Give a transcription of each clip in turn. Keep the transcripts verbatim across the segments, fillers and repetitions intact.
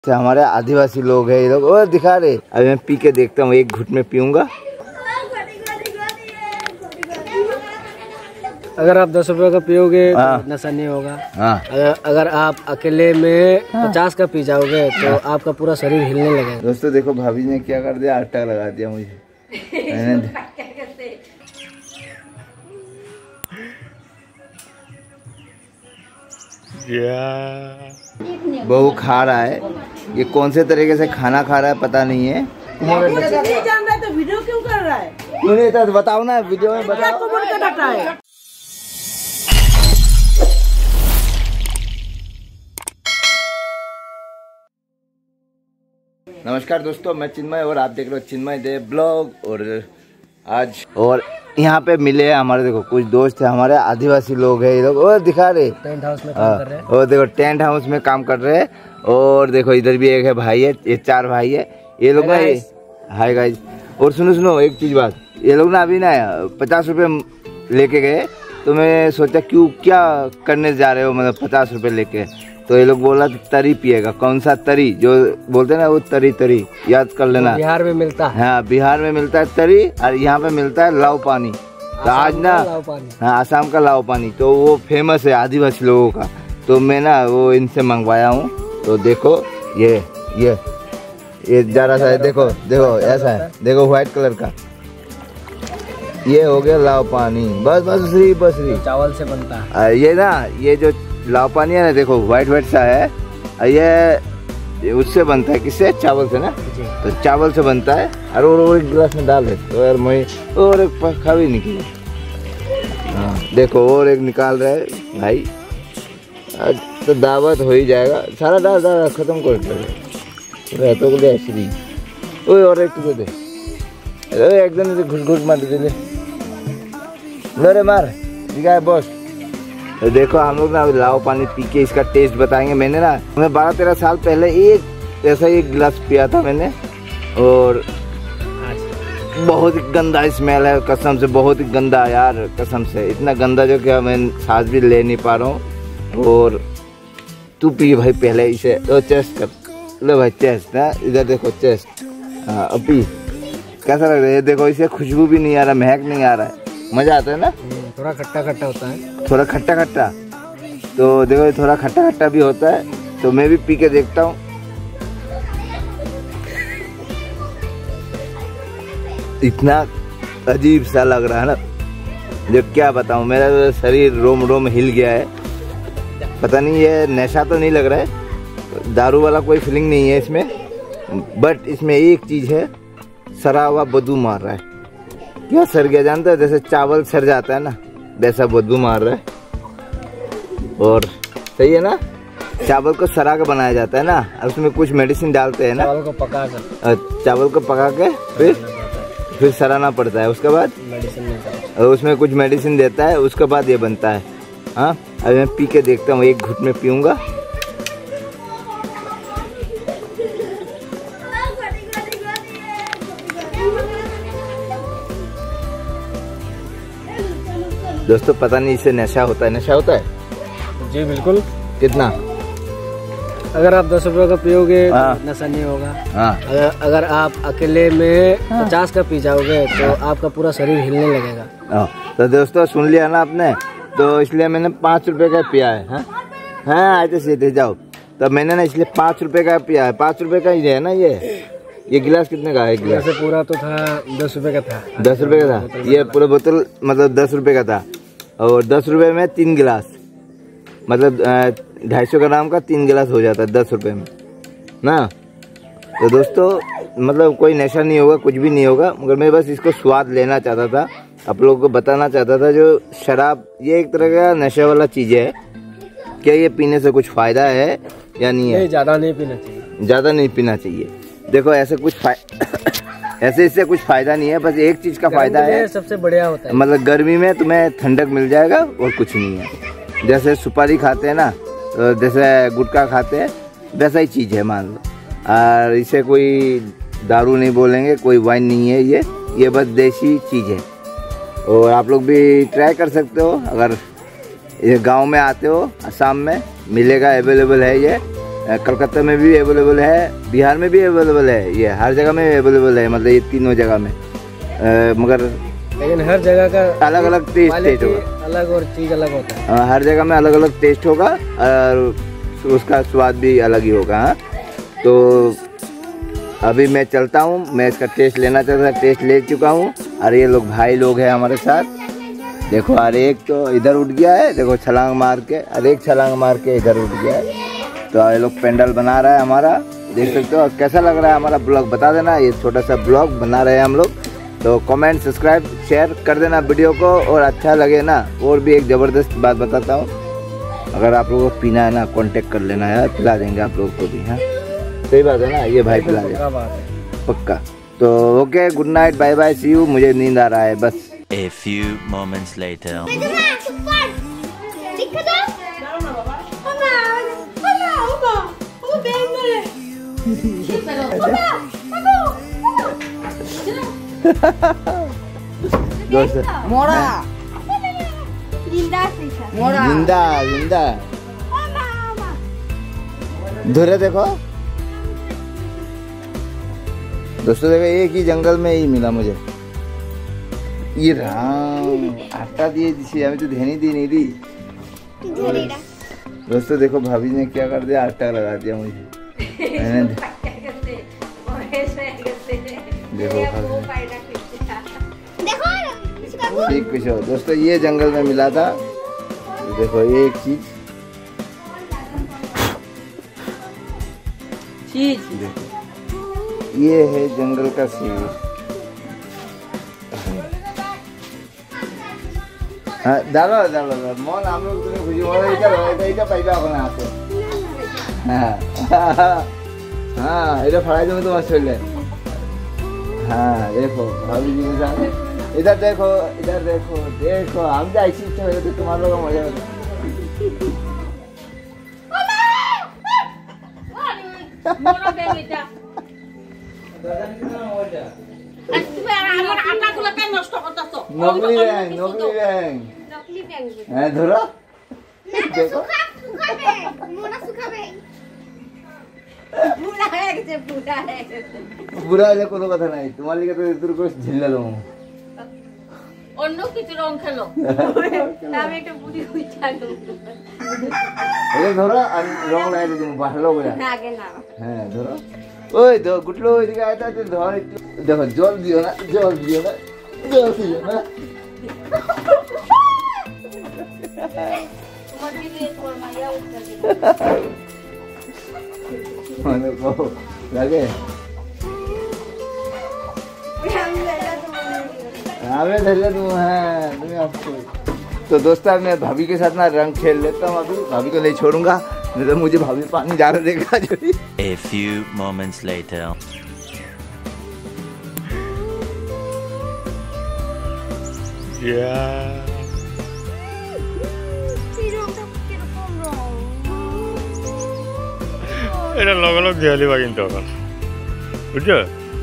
हमारे आदिवासी लोग हैं ये लोग। और दिखा रहे, अभी मैं पी के देखता हूँ, एक घुट में पीऊंगा। अगर आप दस रुपए का पियोगे तो नशा नहीं होगा। हाँ। अगर अगर आप अकेले में पचास का पी जाओगे तो आपका पूरा शरीर हिलने लगेगा। दोस्तों देखो भाभी ने क्या कर दिया, आटा लगा दिया मुझे। बहू खा रहा है, ये कौन से तरीके से खाना खा रहा है पता नहीं है। नहीं जान रहा है तो वीडियो क्यों कर रहा है? क्यों नहीं था तो बताओ ना, वीडियो में बताओ। नमस्कार दोस्तों, मैं चिन्मय और आप देख रहे हो चिन्मय देव ब्लॉग। और आज और यहाँ पे मिले हैं हमारे, देखो कुछ दोस्त हैं हमारे, आदिवासी लोग हैं ये लोग। और दिखा रहे टेंट हाउस में काम कर रहे हैं। और देखो टेंट हाउस में काम कर रहे हैं। और देखो इधर भी एक है भाई है, ये चार भाई है ये लोग ना। Hi guys. और सुनो सुनो एक चीज बात, ये लोग ना अभी ना पचास रुपये लेके गए, तो मैं सोचा क्यों क्या करने जा रहे हो, मतलब पचास रुपये लेके। तो ये लोग बोला तरी पिएगा। कौन सा तरी, जो बोलते हैं ना वो तरी तरी, याद कर लेना। बिहार में मिलता है। हाँ बिहार में मिलता है तरी, और यहाँ पे मिलता है लाव पानी। तो आज ना हाँ आसाम का लाव पानी, तो वो फेमस है आदिवासी लोगों का। तो मैं ना वो इनसे मंगवाया हूँ। तो देखो ये ये ये जरा सा है, देखो देखो ऐसा है, देखो व्हाइट कलर का। ये हो गया लाव पानी। बस बस श्री बस श्री चावल से बनता है ये ना। ये जो लाव पानी है ना, देखो व्हाइट व्हाइट सा है, ये, ये उससे बनता है, किससे? चावल से ना। तो चावल से बनता है। और वो एक गिलास में डाल दे तो यार मैं और एक पखा भी निकली। हाँ देखो और एक निकाल रहे है भाई। आज तो दावत हो ही जाएगा। सारा डाल डाल खत्म कर दे तो बोले श्री। ओए और एक तुझे दे, एकदम से घुस घुस मार दे रे, मार दिखा है बॉस। तो देखो हम लोग ना लाव पानी पी के इसका टेस्ट बताएंगे। मैंने ना मैं बारह तेरह साल पहले एक ऐसा एक गिलास पिया था मैंने, और बहुत ही गंदा स्मेल है कसम से, बहुत ही गंदा यार कसम से, इतना गंदा जो कि मैं सांस भी ले नहीं पा रहा हूँ। और तू पी भाई पहले इसे, तो चेस्ट कर लो भाई, चेस्ट ना, इधर देखो चेस्ट। हाँ अब पी, कैसा लग रहा है? देखो इसे खुशबू भी नहीं आ रहा, महक नहीं आ रहा है, मजा आता है ना। थोड़ा खट्टा खट्टा होता है, थोड़ा खट्टा खट्टा। तो देखो थोड़ा खट्टा खट्टा भी होता है। तो मैं भी पी के देखता हूँ। इतना अजीब सा लग रहा है ना, जो क्या बताऊँ, मेरा शरीर रोम रोम हिल गया है। पता नहीं ये नशा तो नहीं लग रहा है, दारू वाला कोई फीलिंग नहीं है इसमें, बट इसमें एक चीज है, सरा हुआ बदबू मार रहा है। क्या सर गया जानता है, जैसे चावल सर जाता है ना, वैसा बदबू मार रहा है। और सही है ना, चावल को सरा का बनाया जाता है ना, उसमें कुछ मेडिसिन डालते हैं ना, चावल को पका कर चावल को पका के फिर फिर सराना पड़ता है, उसके बाद मेडिसिन, उसमें कुछ मेडिसिन देता है, उसके बाद ये बनता है। हाँ अभी मैं पी के देखता हूँ, एक घुट में पीऊंगा। दोस्तों पता नहीं इससे नशा होता है, नशा होता है जी बिल्कुल। कितना? अगर आप दस रुपए का पियोगे तो नशा नहीं होगा। हाँ। अगर अगर आप अकेले में पचास का पी जाओगे तो आपका पूरा शरीर हिलने लगेगा। हाँ। तो दोस्तों सुन लिया ना आपने, तो इसलिए मैंने पाँच रुपए का पिया है। हाँ हाँ आते सीधे जाओ। तो मैंने ना इसलिए पाँच रुपए का पिया है। पाँच रुपए का ही है ना। ये ये गिलास कितने का है? गिलास पूरा तो था दस रुपए का था। दस रुपए का था ये पूरा बोतल, मतलब दस रुपए का था। और दस रुपए में तीन गिलास, मतलब ढाई सौ ग्राम का तीन गिलास हो जाता है दस रुपए में ना। तो दोस्तों मतलब कोई नशा नहीं होगा, कुछ भी नहीं होगा, मगर मैं बस इसको स्वाद लेना चाहता था, आप लोगों को बताना चाहता था। जो शराब ये एक तरह का नशे वाला चीज है, क्या ये पीने से कुछ फायदा है या नहीं है? ज्यादा नहीं पीना चाहिए, ज्यादा नहीं पीना चाहिए। देखो ऐसे कुछ ऐसे इससे कुछ फायदा नहीं है, बस एक चीज का फायदा है, सबसे बढ़िया होता है, मतलब गर्मी में तुम्हें ठंडक मिल जाएगा और कुछ नहीं है। जैसे सुपारी खाते हैं ना, तो जैसे गुटखा खाते हैं, वैसा ही चीज है मान लो। और इसे कोई दारू नहीं बोलेंगे, कोई वाइन नहीं है ये ये बस देसी चीज है। और आप लोग भी ट्राई कर सकते हो, अगर ये गांव में आते हो, असम में मिलेगा, अवेलेबल है ये। कलकत्ता में भी अवेलेबल है, बिहार में भी अवेलेबल है, ये हर जगह में अवेलेबल है, मतलब ये तीनों जगह में। आ, मगर लेकिन हर जगह का अलग अलग टेस्ट टेस्ट होगा, अलग और चीज़ अलग होता है। आ, हर जगह में अलग अलग टेस्ट होगा और उसका स्वाद भी अलग ही होगा। हाँ, तो अभी मैं चलता हूँ, मैं इसका टेस्ट लेना चाहता था, टेस्ट ले चुका हूँ। और ये लोग भाई लोग हैं हमारे साथ, देखो। और एक तो इधर उठ गया है, देखो छलांग मार के, और एक छलांग मार के इधर उठ गया है। तो ये लोग पेंडल बना रहा है हमारा, देख सकते हो। कैसा लग रहा है हमारा ब्लॉग बता देना, ये छोटा सा ब्लॉग बना रहे हैं हम लोग। तो कमेंट सब्सक्राइब शेयर कर देना वीडियो को, और अच्छा लगे ना। और भी एक ज़बरदस्त बात बताता हूँ, अगर आप लोगों को पीना है ना, कांटेक्ट कर लेना यार, पिला देंगे आप लोगों को भी। हाँ सही बात है ना, ये भाई पिला देंगे पक्का। तो okay, good night, bye bye, see you. मुझे नींद आ रहा है बस। A few moments later. मोड़ा जिंदा जिंदा धुरे देखो दोस्तों, देखो एक ही जंगल में ही मिला मुझे ये राम। आटा दिए जिसे हमें तो ध्यान दी नहीं दी। दोस्तों देखो भाभी ने क्या कर दिया, आटा लगा दिया मुझे। मैंने देखो ठीक कुछ हो दोस्तों, ये जंगल में मिला था। देखो एक चीज चीज देखो, ये है जंगल का शेर। हाँ डालो डालो मन हम लोग तुम्हें खुशी हो रही है, इधर पैदा होना आपको। हाँ हाँ इधर फड़ाई दूँ तो मस्त ले। हाँ देखो भाभी जी के साथ, इधर देखो इधर देखो देखो, हम जाए इसी से तो तुम्हारे लोग मजा होता। नकली रैंग नकली रैंग হ্যাঁ ধরো দেখো পুরা হলে কোনো কথা নাই, তোমার লিগে তো দূর করে ঝিল্লা দেবো। অন্য কিছু রং খেলো, আমি একটা বুড়ি হইছালো। এই ধরো আর রং নাই তো তুমি ভালো করে। না আগে না। হ্যাঁ ধরো, ওই তো গুটলো ওইদিকে আইতা তো ধর একটু। দেখো জল দিও না, জল দিও না, জল দিও না। মানে কো লাগে हमें धैर्य तुम है तुम्हें आपको। तो दोस्तों मैं भाभी के साथ ना रंग खेल लेता हूँ, अभी भाभी को नहीं छोड़ूंगा, नहीं तो मुझे भाभी पानी जा रहा देगा। A few moments later. Yeah. এটা লগে লগ দিয়ে দিবা কিন্তু এখন বুঝছো।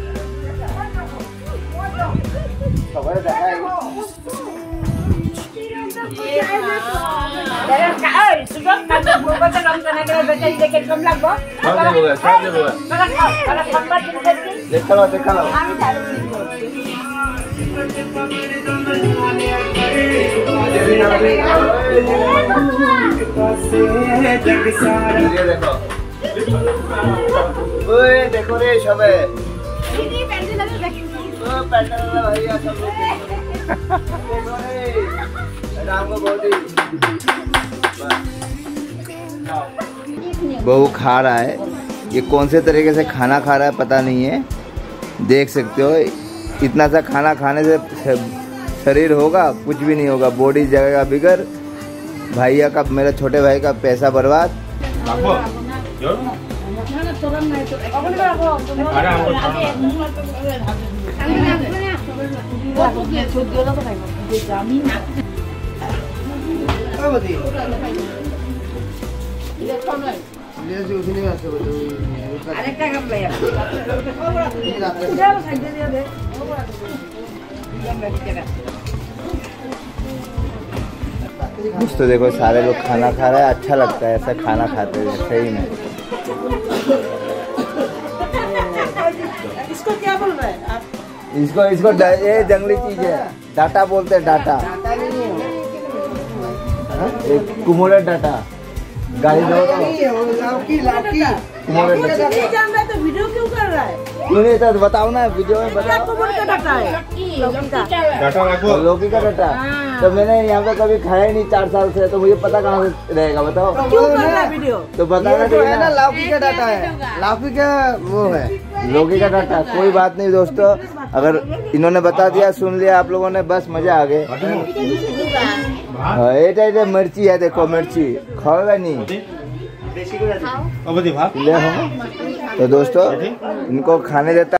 দেখালো দেখালো ওই দেখো রে সবে भैया सब लोग बहू खा रहा है, ये कौन से तरीके से खाना खा रहा है पता नहीं है, देख सकते हो। इतना सा खाना खाने से शरीर होगा कुछ भी नहीं होगा, बॉडी जगह बिगड़। भैया का, मेरे छोटे भाई का पैसा बर्बाद। दोस्तों देखो सारे लोग खाना खा रहे हैं, अच्छा लगता है ऐसा खाना खाते हुए सही में। इसको क्या बोल रहे हैं आप? इसको इसको ड- ये जंगली चीज है, डाटा बोलते हैं, डाटा। हाँ? एक कुमोरे डाटा, गाड़ी दो तो लौकी लौकी कुमोरे नहीं डाटा। जान रहा है तो वीडियो क्यों कर रहा है? क्यों नहीं तो बताओ ना, वीडियो में क्या बताओ। कुमोर का डाटा है? लौकी का डाटा रखो। लौकी का डाटा तो मैंने यहाँ पे कभी खाया ही नहीं चार साल से, तो मुझे पता कहाँ से रहेगा बताओ। क्यों कर रहा है वीडियो? तो बताना जो चाहिए है ना ना। लौकी का डाटा है, लौकी का वो है। लौकी का डाटा कोई बात नहीं दोस्तों, अगर इन्होंने बता दिया, सुन लिया आप लोगों ने, बस मजा आ गए। हाँ, ये टाइप मिर्ची है, देखो मिर्ची खाओगा नहीं अब भात ले हो। तो दोस्तों इनको खाने देता